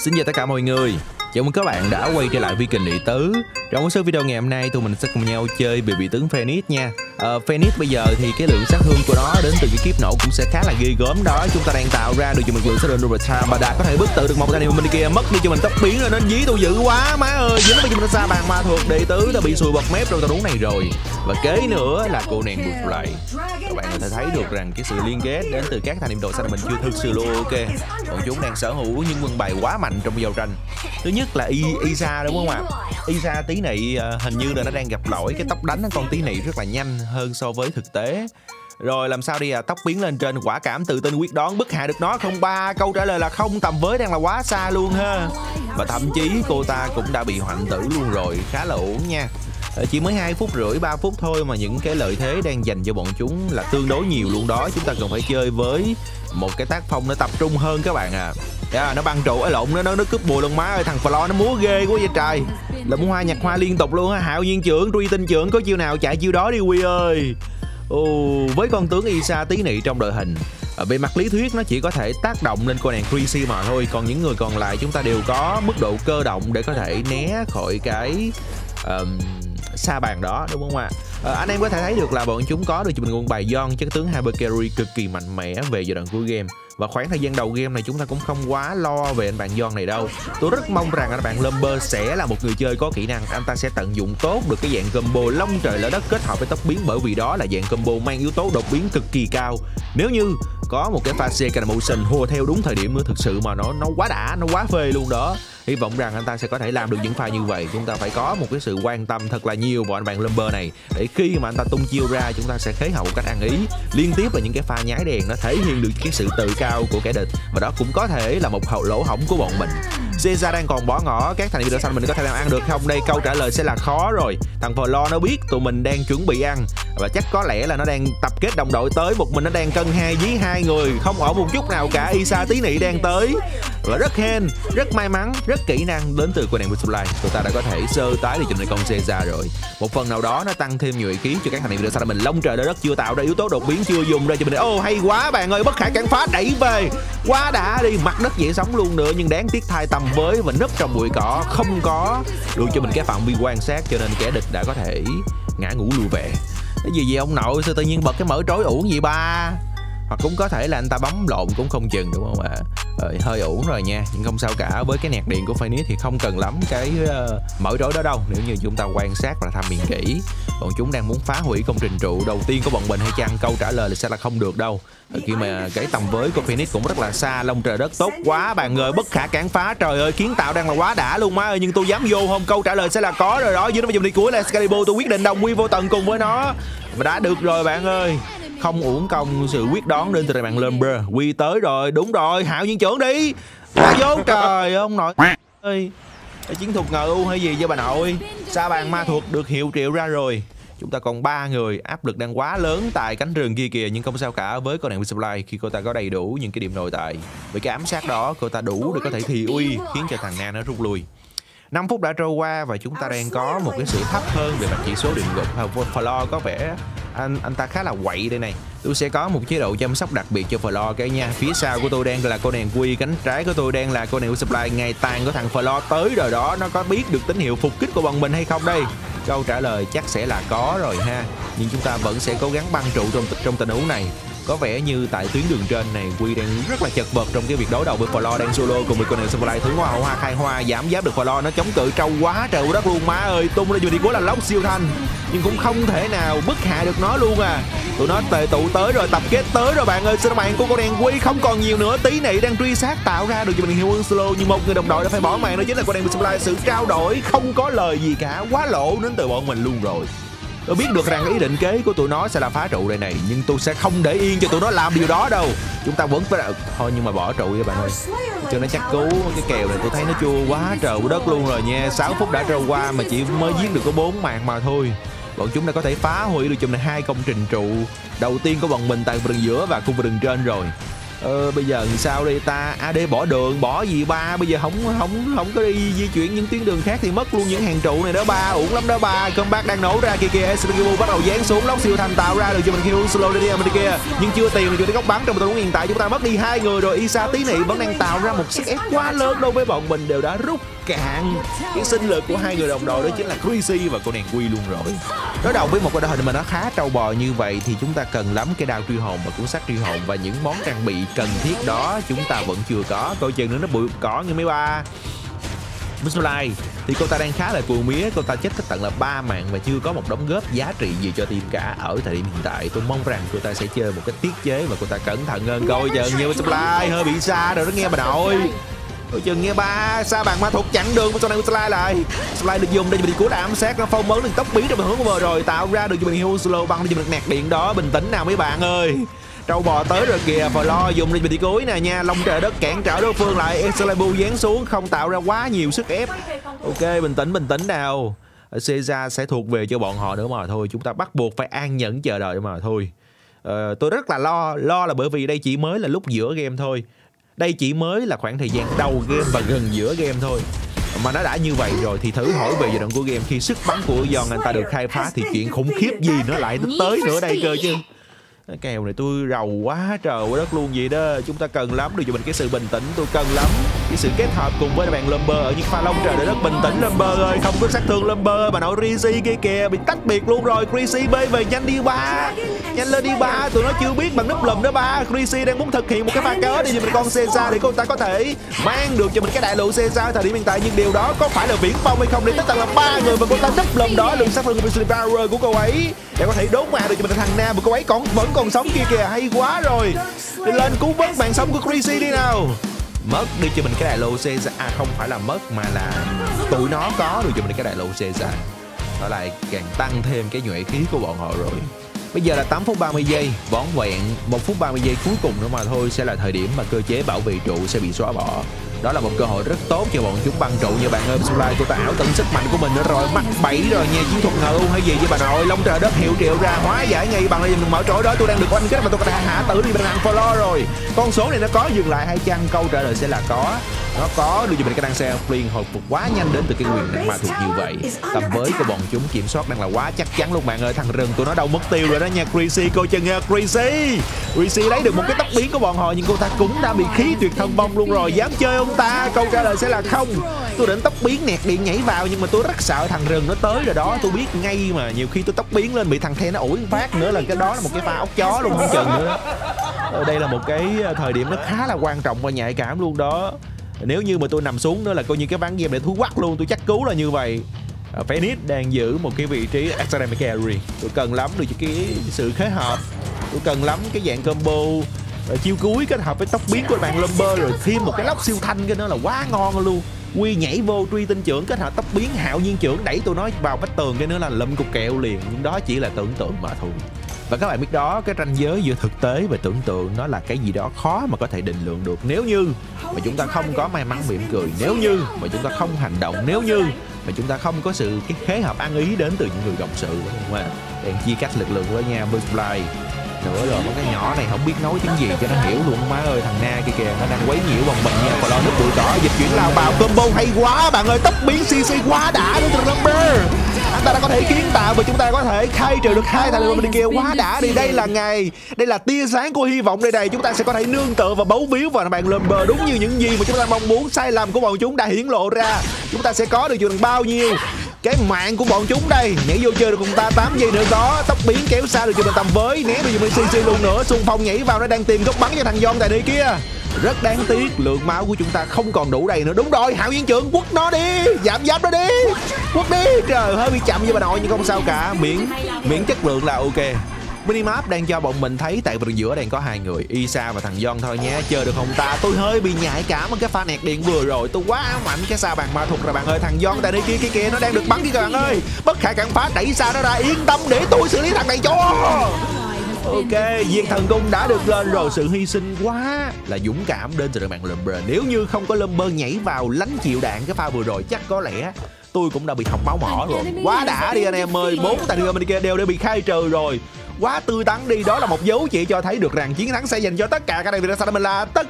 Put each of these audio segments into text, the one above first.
Xin chào tất cả mọi người. Chào mừng các bạn đã quay trở lại Viking Đệ Tứ. Trong số video ngày hôm nay tụi mình sẽ cùng nhau chơi bị tướng Phoenix nha. Phoenix bây giờ thì cái lượng sát thương của nó đến từ cái kiếp nổ cũng sẽ khá là ghê gớm đó. Chúng ta đang tạo ra được cho mình lượng sát thương overtime và đã có thể bức tử được một thanh niệm bên kia, mất đi cho mình tốc biến rồi nên dí tôi dữ quá má ơi. Dính với cho mình xa bàn ma thuật Đệ Tứ đã bị sùi bọt mép trong tình huống này rồi. Và kế nữa là cô nàng buộc lại. Các bạn có thể thấy được rằng cái sự liên kết đến từ các thanh niệm đội xanh mình chưa thực sự luôn ok. Bọn chúng đang sở hữu những quân bài quá mạnh trong giao tranh. Thứ nhất là Isa đúng không ạ? Isa tí nị hình như là nó đang gặp lỗi cái tốc đánh con tí nị rất là nhanh hơn so với thực tế. Rồi làm sao đi tốc biến lên trên, quả cảm tự tin quyết đoán bức hạ được nó không ba. Câu trả lời là không, tầm với đang là quá xa luôn ha. Và thậm chí cô ta cũng đã bị hoạnh tử luôn rồi, khá là ổn nha. Chỉ mới 2 phút rưỡi 3 phút thôi mà những cái lợi thế đang dành cho bọn chúng là tương đối nhiều luôn đó. Chúng ta cần phải chơi với một cái tác phong nó tập trung hơn các bạn à. Nó băng trụ ở lộn nó cướp bùi luôn má ơi. Thằng Flo nó múa ghê quá vậy trời. Lụm hoa nhặt hoa liên tục luôn á. Hạo nhiên trưởng, truy tinh trưởng, có chiêu nào chạy chiêu đó đi Quy ơi. Với con tướng Isa tí nị trong đội hình, về mặt lý thuyết nó chỉ có thể tác động lên cô nàng Chrissy mà thôi. Còn những người còn lại chúng ta đều có mức độ cơ động để có thể né khỏi cái sa bàn đó đúng không ạ? Anh em có thể thấy được là bọn chúng có được cho mình quân bài Yon, chất tướng Hyper Carry cực kỳ mạnh mẽ về giai đoạn cuối game. Và khoảng thời gian đầu game này chúng ta cũng không quá lo về anh bạn Yon này đâu. Tôi rất mong rằng anh bạn Lumber sẽ là một người chơi có kỹ năng, anh ta sẽ tận dụng tốt được cái dạng combo long trời lở đất kết hợp với tốc biến, bởi vì đó là dạng combo mang yếu tố đột biến cực kỳ cao. Nếu như có một cái pha second motion hùa theo đúng thời điểm nữa, thực sự mà nó quá đã, nó quá phê luôn đó. Hy vọng rằng anh ta sẽ có thể làm được những pha như vậy. Chúng ta phải có một cái sự quan tâm thật là nhiều vào anh bạn Lumber này, để khi mà anh ta tung chiêu ra chúng ta sẽ khế hậu cách ăn ý. Liên tiếp là những cái pha nhái đèn nó thể hiện được cái sự tự cao của kẻ địch, và đó cũng có thể là một lỗ hổng của bọn mình. Caesar đang còn bỏ ngỏ các thành viên đội xanh mình có thể làm ăn được không đây? Câu trả lời sẽ là khó rồi. Thằng Flo nó biết tụi mình đang chuẩn bị ăn và chắc có lẽ là nó đang tập kết đồng đội tới, một mình nó đang cân hai dí hai người, không ổn một chút nào cả. Isa tí nị đang tới và rất hên, rất may mắn, rất kỹ năng đến từ cô nàng Supply. Tụi ta đã có thể sơ tái đi cho này con Caesar rồi. Một phần nào đó nó tăng thêm nhuệ khí cho các thành viên đội xanh mình. Long trời đất chưa tạo ra yếu tố đột biến, chưa dùng ra cho mình. Hay quá bạn ơi, bất khả cản phá đẩy về quá đã đi, mặt đất dễ sống luôn nữa, nhưng đáng tiếc thay tầm với và nấp trong bụi cỏ, không có được cho mình cái phạm vi quan sát, cho nên kẻ địch đã có thể ngã ngũ lùi về. Cái gì vậy ông nội, sao tự nhiên bật cái mở trối uổng gì ba? Hoặc cũng có thể là anh ta bấm lộn cũng không chừng đúng không ạ? Hơi uổng rồi nha, nhưng không sao cả. Với cái nẹt điện của Phoenix thì không cần lắm cái mở trối đó đâu, nếu như chúng ta quan sát và tham miền kỹ. Bọn chúng đang muốn phá hủy công trình trụ đầu tiên của bọn mình hay chăng? Câu trả lời là sẽ là không được đâu. Khi mà cái tầm với của Phoenix cũng rất là xa. Long trời đất tốt quá bạn ơi, bất khả cản phá, trời ơi kiến tạo đang là quá đã luôn má ơi. Nhưng tôi dám vô không? Câu trả lời sẽ là có rồi đó. Dưới nó vào đi cuối là Excalibur, tôi quyết định đồng quy vô tận cùng với nó và đã được rồi bạn ơi. Không uổng công sự quyết đoán đến từ bạn Lumber. Quy tới rồi, đúng rồi, Hạo nhiên trưởng đi. Đã vô trời ông nội ơi. Chiến thuật ngờ u hay gì vậy bà nội? Sa bàn ma thuật được hiệu triệu ra rồi. Chúng ta còn 3 người, áp lực đang quá lớn tại cánh rừng kia kìa, nhưng không sao cả với cô nàng Supply khi cô ta có đầy đủ những cái điểm nội tại. Với cái ám sát đó, cô ta đủ để có thể thị uy khiến cho thằng Na nó rút lui. 5 phút đã trôi qua và chúng ta đang có một cái sự thấp hơn về mặt chỉ số điện gục. Flo có vẻ anh ta khá là quậy đây này. Tôi sẽ có một chế độ chăm sóc đặc biệt cho Flo cái nha. Phía sau của tôi đang là cô nàng Quy, cánh trái của tôi đang là cô nàng Supply. Ngày tàn của thằng Flo tới rồi đó, nó có biết được tín hiệu phục kích của bọn mình hay không đây? Câu trả lời chắc sẽ là có rồi ha. Nhưng chúng ta vẫn sẽ cố gắng băng trụ trong tình huống này. Có vẻ như tại tuyến đường trên này Quy đang rất là chật vật trong cái việc đối đầu với Flo đang solo cùng với con này Supply. Thứ hoa hậu hoa khai hoa giảm giáp được Flo, nó chống cự trâu quá trời đất luôn má ơi. Tung ra vừa đi của là lốc siêu thanh nhưng cũng không thể nào bức hạ được nó luôn à. Tụi nó tề tụ tới rồi, tập kết tới rồi bạn ơi. Sự bạn của con đèn Quy không còn nhiều nữa, tí này đang truy sát tạo ra được cho mình hiệu ứng solo, nhưng một người đồng đội đã phải bỏ mạng, đó chính là con đèn Supply. Sự trao đổi không có lời gì cả, quá lộ đến từ bọn mình luôn rồi. Tôi biết được rằng ý định kế của tụi nó sẽ là phá trụ đây này, nhưng tôi sẽ không để yên cho tụi nó làm điều đó đâu. Chúng ta vẫn phải thôi, nhưng mà bỏ trụ vậy bạn ơi, cho nó chắc cứu. Cái kèo này tôi thấy nó chua quá trời đất luôn rồi nha. 6 phút đã trôi qua mà chỉ mới giết được có 4 mạng mà thôi. Bọn chúng đã có thể phá hủy được chùm này 2 công trình trụ đầu tiên của bọn mình tại đường giữa và khu vực đường trên rồi. Bây giờ thì sao đây ta? AD bỏ đường, bỏ gì ba? Bây giờ không có đi di chuyển những tuyến đường khác thì mất luôn những hàng trụ này đó ba. Uổng lắm đó ba. Comeback đang nổ ra kìa. Sprigibu bắt đầu dán xuống, lóc siêu thành tạo ra được cho mình Hero Solo đi bên kia. Nhưng chưa tìm được cái góc bắn trong tình huống hiện tại chúng ta mất đi 2 người rồi. Isa tí nị vẫn đang tạo ra một sức ép quá lớn đối với bọn mình, đều đã rút cạn cái sinh lực của hai người đồng đội, đó chính là Chrissy và con đèn Quy luôn rồi. Đối đầu với một cái đội hình mà nó khá trâu bò như vậy thì chúng ta cần lắm cái đao truy hồn và cuốn sắt truy hồn, và những món trang bị cần thiết đó chúng ta vẫn chưa có. Coi chừng nữa nó bụi cỏ như mấy ba. Mistolai thì cô ta đang khá là cùi mía, cô ta chết tới tận là 3 mạng và chưa có một đóng góp giá trị gì cho team cả ở thời điểm hiện tại. Tôi mong rằng cô ta sẽ chơi một cái tiết chế và cô ta cẩn thận hơn. Coi chừng như Mistolai hơi bị xa rồi đó nghe bà nội. Coi chừng nghe ba, xa bàn ma thuật chặn đường của Mistolai lại. Mistolai được dùng để cho mình cú ám sát, nó phong ấn được tốc biến trong hướng của vừa rồi, tạo ra được cho mình Hero Solo băng cho mình nạt điện đó. Bình tĩnh nào mấy bạn ơi. Trâu bò tới rồi kìa, và lo dùng đi bị cuối nè nha. Long trời đất cản trở đối phương lại. Excalibur giáng xuống không tạo ra quá nhiều sức ép. Ok, bình tĩnh nào. Caesar sẽ thuộc về cho bọn họ nữa mà thôi. Chúng ta bắt buộc phải an nhẫn chờ đợi mà thôi. Tôi rất là lo là bởi vì đây chỉ mới là lúc giữa game thôi. Đây chỉ mới là khoảng thời gian đầu game và gần giữa game thôi. Mà nó đã như vậy rồi thì thử hỏi về giai đoạn của game, khi sức bắn của Gion anh ta được khai phá thì chuyện khủng khiếp gì nó lại tới nữa đây cơ chứ. Cái kèo này tôi rầu quá trời quá đất luôn vậy đó. Chúng ta cần lắm được cho mình cái sự bình tĩnh. Tôi cần lắm cái sự kết hợp cùng với bạn Lumber ở những pha long trời để đất. Bình tĩnh Lumber ơi, không có sát thương Lumber. Bà nội Chrissy kia kìa bị tách biệt luôn rồi. Chrissy bê về nhanh đi ba, nhanh lên đi ba. Tụi nó chưa biết bằng núp lùm đó ba. Chrissy đang muốn thực hiện một cái pha cớ để cho mình con Caesar để cô ta có thể mang được cho mình cái đại lộ Caesar thời điểm hiện tại. Nhưng điều đó có phải là viễn phong hay không? Để tất tận là 3 người và cô ta núp lùm đó lượng sát thương của Power của cô ấy để có thể đốn mạng được cho mình thằng Nam, và cô ấy vẫn còn sống kia kìa. Hay quá rồi, đi lên cứu vớt mạng sống của Chrissy đi nào. Mất đi cho mình cái đại lộ Caesar, không phải là mất mà là tụi nó có được cho mình cái đại lộ Caesar, nó lại càng tăng thêm cái nhuệ khí của bọn họ rồi. Bây giờ là 8 phút 30 giây, vỏn vẹn 1 phút 30 giây cuối cùng nữa mà thôi sẽ là thời điểm mà cơ chế bảo vệ trụ sẽ bị xóa bỏ. Đó là một cơ hội rất tốt cho bọn chúng băng trụ như bạn ơi. Mistolai cô ta ảo tưởng sức mạnh của mình nữa rồi, mắc bẫy rồi nha. Chiến thuật ngờ hay gì với bà nội. Long trời đất hiệu triệu ra hóa giải ngay bằng mình mở trội đó. Tôi đang được oanh kết mà tôi có thể hạ tử đi bằng hàng follow rồi. Con số này nó có dừng lại hay chăng? Câu trả lời sẽ là có. Nó có đưa cho mình cái năng xe Flynn hồi phục quá nhanh đến từ cái quyền năng ma thuật như vậy. Tầm với của bọn chúng kiểm soát đang là quá chắc chắn luôn bạn ơi. Thằng rừng tụi nó đâu mất tiêu rồi đó nha. Chrissy coi chừng nha. Chrissy lấy được một cái tốc biến của bọn họ nhưng cô ta cũng đã bị khí tuyệt thân vong luôn rồi. Dám chơi ông ta? Câu trả lời sẽ là không. Tôi định tốc biến nẹt điện nhảy vào nhưng mà tôi rất sợ thằng rừng nó tới rồi đó. Tôi biết ngay mà, nhiều khi tôi tốc biến lên bị thằng The nó ủi phát nữa là cái đó là một cái pha ốc chó luôn không chừng nữa. Đây là một cái thời điểm nó khá là quan trọng và nhạy cảm luôn đó. Nếu như mà tôi nằm xuống nữa là coi như cái ván game để thú quắc luôn, tôi chắc cứu là như vậy. Phoenix đang giữ một cái vị trí Academic Carry. Tôi cần lắm được cái sự kết hợp. Tôi cần lắm cái dạng combo chiêu cuối kết hợp với tốc biến của bạn Lumber rồi thêm một cái lóc siêu thanh cái nó là quá ngon luôn. Quy nhảy vô truy tinh trưởng kết hợp tốc biến hạo nhiên trưởng đẩy tụi nó vào vách tường cái nữa là lụm cục kẹo liền. Nhưng đó chỉ là tưởng tượng mà thôi. Và các bạn biết đó, cái ranh giới giữa thực tế và tưởng tượng nó là cái gì đó khó mà có thể định lượng được. Nếu như mà chúng ta không có may mắn mỉm cười, nếu như mà chúng ta không hành động, nếu như mà chúng ta không có sự cái khế hợp ăn ý đến từ những người cộng sự, đúng không ạ? Đang chia cắt lực lượng với nha. Mistolai nữa rồi, cái nhỏ này không biết nói tiếng gì cho nó hiểu luôn má ơi. Thằng Na kia kìa nó đang quấy nhiễu bọn mình nha. Và lo nước bụi cỏ dịch chuyển lao vào combo hay quá bạn ơi. Tốc biến CC quá đã đến từ Lumber. Anh ta đã có thể kiến tạo và chúng ta có thể khai trừ được hai thằng bên kia quá đã đi. Đây là ngày, đây là tia sáng của hy vọng đây này. Chúng ta sẽ có thể nương tựa và bấu víu vào bạn Lumber đúng như những gì mà chúng ta mong muốn. Sai lầm của bọn chúng đã hiển lộ ra. Chúng ta sẽ có được chừng bao nhiêu cái mạng của bọn chúng đây. Nhảy vô chơi được cùng ta 8 giây nữa có. Tốc biến kéo xa được cho mình tầm với. Né được cho mình CC luôn nữa. Xung phong nhảy vào nó đang tìm góc bắn cho thằng Gion tại đây kia. Rất đáng tiếc lượng máu của chúng ta không còn đủ đầy nữa. Đúng rồi, hạo nhiên trưởng quất nó đi. Giảm giáp nó đi. Quất đi. Trời, hơi bị chậm với bà nội nhưng không sao cả. Miễn chất lượng là ok. Minimap đang cho bọn mình thấy tại vòng giữa đang có hai người, Isa và thằng Gion thôi nhé. Chơi được không ta? Tôi hơi bị nhạy cảm ở cái pha nẹt điện vừa rồi. Tôi quá ám ảnh cái sa bàn ma thuật rồi bạn ơi. Thằng Gion tại đây kia nó đang được bắn kìa các bạn ơi. Bất khả cản phá đẩy xa nó ra. Yên tâm để tôi xử lý thằng này cho. Ok, diệt thần cung đã được lên rồi. Sự hy sinh quá là dũng cảm đến từ bạn Lumber. Nếu như không có Lumber nhảy vào lánh chịu đạn cái pha vừa rồi chắc có lẽ tôi cũng đã bị hỏng máu mỏ rồi. Quá đã đi anh em ơi. 4 thằng bên kia đều đã bị khai trừ rồi. quá tươi tắn đi. Đó là một dấu chỉ cho thấy được rằng chiến thắng sẽ dành cho tất cả các thành viên của mình là tất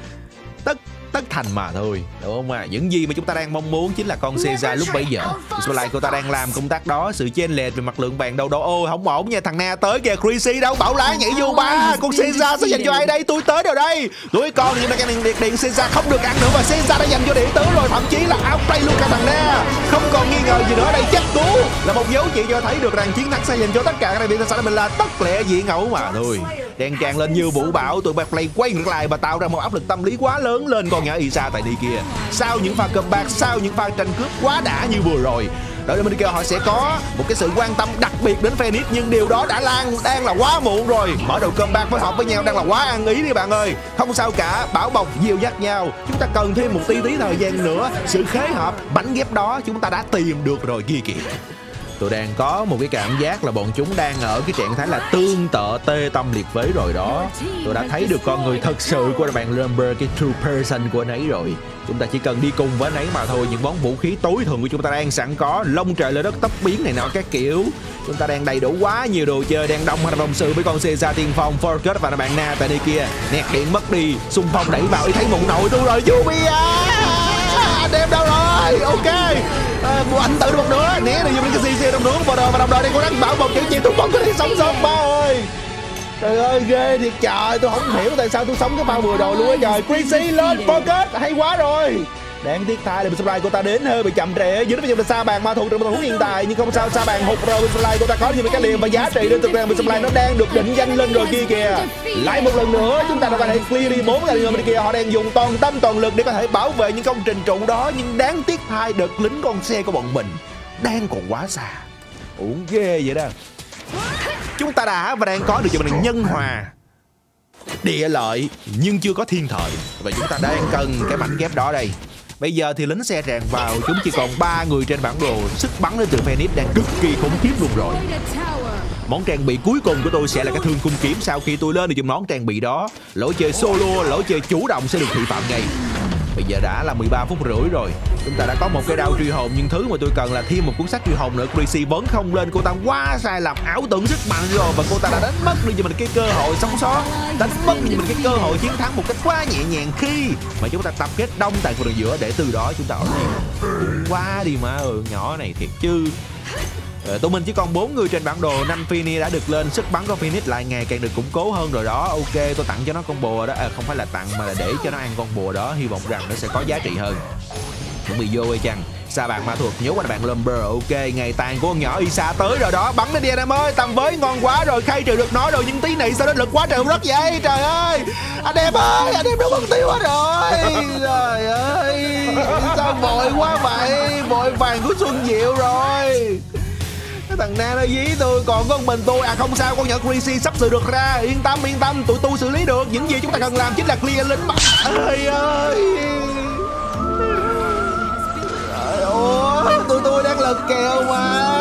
thành mà thôi, đúng không ạ? Những gì mà chúng ta đang mong muốn chính là con Caesar lúc bấy giờ. Spotlight cô ta đang làm công tác đó, sự chênh lệch về mặt lượng vàng đâu đó. Ôi không ổn nha, thằng Na tới kìa, Chrissy đâu, Bảo Lá nhảy vô ba. Con Caesar sẽ dành cho ai đây? Tôi tới rồi đây. Tuổi con nhưng mà cái điện Caesar không được ăn nữa và Caesar đã dành cho điện tướng rồi, thậm chí là outplay luôn cả thằng Na. Không còn nghi ngờ gì nữa, đây chắc cú là một dấu chỉ cho thấy được rằng chiến thắng sẽ dành cho tất cả các thành viên của mình là tất lệ diện ngẫu mà thôi. Đang tràn lên như vũ bão, tụi Backplay quay ngược lại và tạo ra một áp lực tâm lý quá lớn lên con nhỏ Isa tại đi kia. Sau những pha comeback, sau những pha tranh cướp quá đã như vừa rồi, đội bên kia họ sẽ có một cái sự quan tâm đặc biệt đến Phoenix, nhưng điều đó đang là quá muộn rồi. Mở đầu comeback phối hợp với nhau đang là quá ăn ý đi bạn ơi. Không sao cả, bảo bọc dìu dắt nhau. Chúng ta cần thêm một tí thời gian nữa. Sự khế hợp, bánh ghép đó chúng ta đã tìm được rồi kia kìa. Tôi đang có một cái cảm giác là bọn chúng đang ở cái trạng thái là tương tự tê tâm liệt phế rồi đó. Tôi đã thấy được con người thật sự của bạn Lumber, cái true person của anh ấy rồi. Chúng ta chỉ cần đi cùng với anh ấy mà thôi. Những món vũ khí tối thượng của chúng ta đang sẵn có, lông trời lên đất tốc biến này nọ các kiểu. Chúng ta đang đầy đủ quá nhiều đồ chơi, đang đông hành động sự với con Caesar tiên phong, Forget và bạn Na tại đây kia. Nẹt điện mất đi, xung phong đẩy vào, ý thấy mụn nội tôi rồi, Yubia. Anh em đâu rồi? Ok. Anh tự được một đứa né được dùng cái CC trong nước và đồng đội đây cố gắng bảo một chữ gì tôi vẫn có thể sống sót ba ơi. Trời ơi ghê thiệt trời, tôi không hiểu tại sao tôi sống cái bao vừa rồi luôn á trời. Chrissy lên Focus hay quá rồi. Đáng tiếc thay là Spotlight cô ta đến hơi bị chậm trễ, dưới bây giờ là Sa Bàn ma thủ trong tình huống hiện tại, nhưng không sao, Sa Bàn hụt rồi. Spotlight cô ta có những cái liềm và giá trị đến từ rằng Spotlight nó đang được định danh lên rồi kia kìa. Lại một lần nữa chúng ta có thể clear đi 4 người bên kia, họ đang dùng toàn tâm toàn lực để có thể bảo vệ những công trình trụ đó, nhưng đáng tiếc hai đợt lính con xe của bọn mình đang còn quá xa. Uổng ghê vậy đó. Chúng ta đã và đang có được cho mình nhân hòa địa lợi nhưng chưa có thiên thời, và chúng ta đang cần cái mảnh ghép đó đây. Bây giờ thì lính xe tràn vào, chúng chỉ còn 3 người trên bản đồ. Sức bắn đến từ Phoenix đang cực kỳ khủng khiếp luôn rồi. Món trang bị cuối cùng của tôi sẽ là cái thương cung kiếm. Sau khi tôi lên được dùng món trang bị đó, lối chơi solo, lối chơi chủ động sẽ được thị phạm ngay. Bây giờ đã là 13 phút rưỡi rồi. Chúng ta đã có một cái đao truy hồn, nhưng thứ mà tôi cần là thêm một cuốn sách truy hồn nữa. Chrissy vẫn không lên, cô ta quá sai lầm, ảo tưởng sức mạnh rồi, và cô ta đã đánh mất đi cho mình cái cơ hội sống sót, đánh mất đi cho mình cái cơ hội chiến thắng một cách quá nhẹ nhàng khi mà chúng ta tập kết đông tại khu đường giữa để từ đó chúng ta ở đây. Quá đi má ơi, nhỏ này thiệt chứ. Tụi mình chỉ còn 4 người trên bản đồ. 5 Phoenix đã được lên, sức bắn của Phoenix lại ngày càng được củng cố hơn rồi đó. Ok, tôi tặng cho nó con bùa đó, không phải là tặng mà là để cho nó ăn con bùa đó, hy vọng rằng nó sẽ có giá trị hơn. Chuẩn bị vô hay chăng? Sa Bàn ma thuật nhớ qua bạn Lumber. Ok, ngày tàn của con nhỏ Isa tới rồi đó, bắn nó đi anh em ơi, tầm với ngon quá rồi, khai trừ được nó rồi, nhưng tí này sao nó lực quá trời rất vậy trời ơi. Anh em ơi, anh em đâu mất tiêu hết rồi. Trời ơi, sao vội quá vậy, vội vàng của Xuân Diệu rồi. Thằng Na nó dí tôi, còn có mình tôi. À không sao, con nhỏ Chrissy sắp sửa được ra. Yên tâm, tụi tôi xử lý được. Những gì chúng ta cần làm chính là clear lính mà. Ơi ơi. Ủa, tụi tôi đang lật kèo mà.